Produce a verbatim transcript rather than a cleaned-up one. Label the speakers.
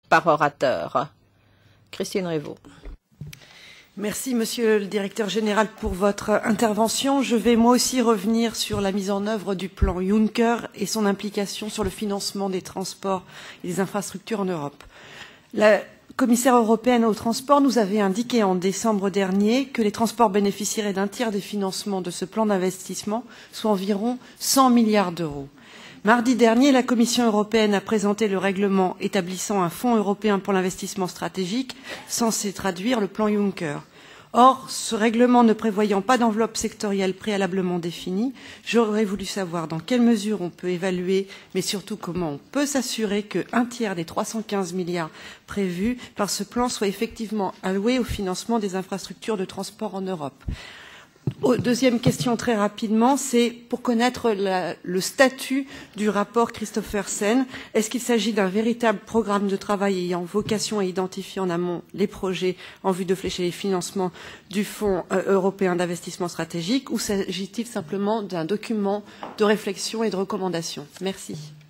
Speaker 1: par orateur. Christine Revaux.
Speaker 2: Merci, Monsieur le Directeur Général, pour votre intervention. Je vais moi aussi revenir sur la mise en œuvre du plan Juncker et son implication sur le financement des transports et des infrastructures en Europe. La commissaire européenne au transport nous avait indiqué en décembre dernier que les transports bénéficieraient d'un tiers des financements de ce plan d'investissement, soit environ cent milliards d'euros. Mardi dernier, la Commission européenne a présenté le règlement établissant un fonds européen pour l'investissement stratégique censé traduire le plan Juncker. Or, ce règlement ne prévoyant pas d'enveloppe sectorielle préalablement définie, j'aurais voulu savoir dans quelle mesure on peut évaluer, mais surtout comment on peut s'assurer qu'un tiers des trois cent quinze milliards prévus par ce plan soit effectivement alloué au financement des infrastructures de transport en Europe. Deuxième question très rapidement, c'est pour connaître la, le statut du rapport Christophersen. Est-ce qu'il s'agit d'un véritable programme de travail ayant vocation à identifier en amont les projets en vue de flécher les financements du Fonds européen d'investissement stratégique ou s'agit-il simplement d'un document de réflexion et de recommandation? Merci.